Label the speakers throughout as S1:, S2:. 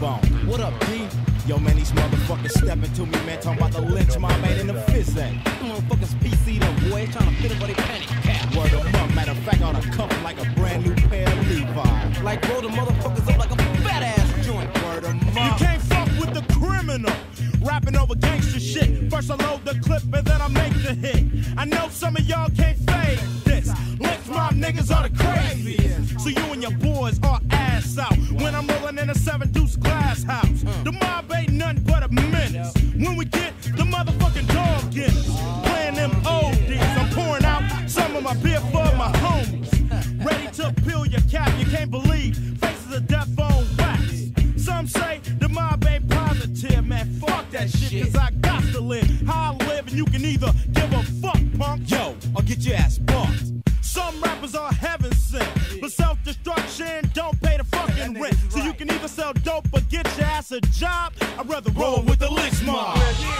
S1: bone. What up, D? Yo, man, these motherfuckers stepping to me, man, talking about the lynch mob, man, in the fizz act.
S2: Motherfuckers PC though, boy, trying to fit it for they panic cap.
S1: Word them up, matter of fact, I ought to cuff them like a brand new pair of Levi's.
S2: Like roll the motherfuckers up like a fat ass joint.
S1: Word them up.
S3: You can't fuck with the criminal. Rapping over gangster shit. First I load the clip and then I make the hit. I know some of y'all can't fade this. Lynch mob niggas are the craziest. So you and your boys are ass out. When I'm rolling in a 7 Deuce glass house. The mob ain't nothing but a menace. When we get the motherfucking dog Guinness. Playing them oldies. I'm pouring out some of my beer for my homies. Ready to peel your cap, you can't believe. Faces of death on wax. Some say the mob ain't positive, man. Fuck that shit, cause I got to live. How I live, and you can either give a fuck, punk.
S1: Yo, or get your ass bucked.
S3: Some rappers are heaven sent, but self-destruction don't pay the fucking rent. So you can either sell dope or get your ass a job. I'd rather roll with the lynch mob.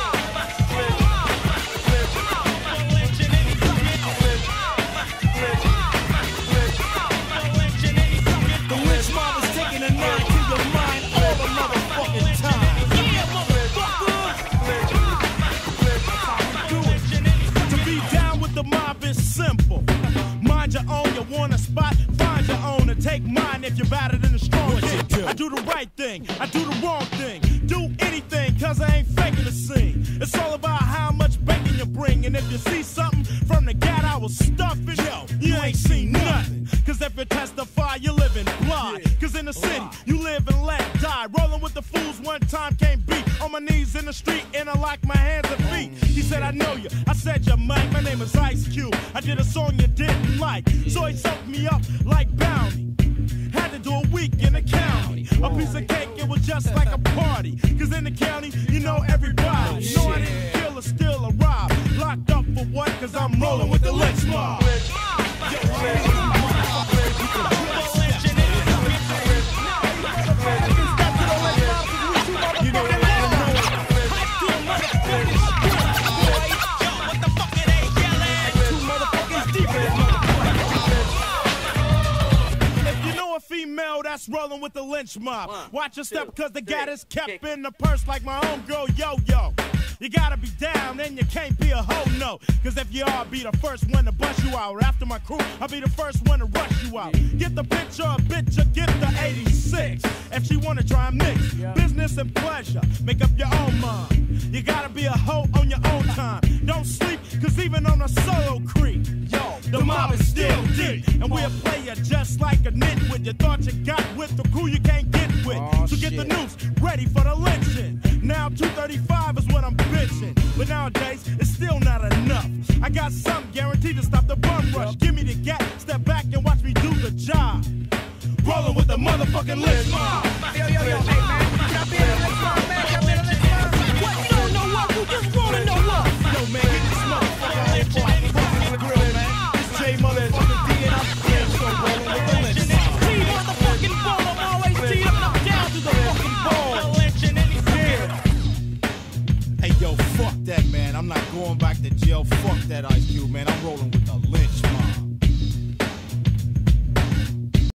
S3: The lynch mob is taking a knife to your mind all the motherfucking time. Yeah, motherfucker! To be down with the mob is simple. Mind your own, you want a spot, find your own and take mine if you're better than the strong kid. I do the right thing, I do the wrong thing. Do anything, cause I ain't faking the scene. It's all about how much bacon you bring. And if you see something from the gat, I will stuff it. Yo, you ain't seen nothing. Cause if you testify, you live in blood. Cause in the city, you live and let die. Rolling with the fools one time can't beat. On my knees in the street and I lock my hands and feet. He said, I know you. I said, you're Mike. My name is Ice Cube. I did a song you didn't like. So he soaked me up like Bounty. Had to do a week in the county. A piece of cake, it was just like a party. Cause in the county, you know everybody. You know I didn't kill or steal or rob. Locked up for what? Cause I'm rolling with the lynch mob. That's rolling with the lynch mob. Watch your step, cause the gat is kept in the purse like my homegirl Yo-Yo. You gotta be down and you can't be a hoe, no. Cause if you are, I'll be the first one to bust you out. After my crew, I'll be the first one to rush you out. Get the picture, bitch, or get the 86. If she wanna try and mix business and pleasure, make up your own mind. You gotta be a hoe on your own time. Don't sleep, cause even on a solo creep, yo, the mob is still deep. And we'll play you just like a nitwit. You thought you got with the crew you can't get with. So get the noose ready for the lynching. Now 235 is what I'm bitching. But nowadays, it's still not enough. I got something guaranteed to stop the bum rush. Give me the gap, step back and watch me do the job. Rolling with the motherfucking lynch mob.
S2: Yo, hey man, can I be in the lynch mob, man? Can I be in the lynch mob? What? You don't know what? You just wanna know what?
S1: Yo, man, get this motherfucker on before I cross the grill, man. This J motherfucking D and I'm still so rolling with the lynch mob.
S2: T motherfucking ball, I'm always teed up and I'm down to the fucking ball.
S1: Hey, yo, fuck that, man. I'm not going back to jail. Fuck that Ice Cube, man. I'm rolling with the lynch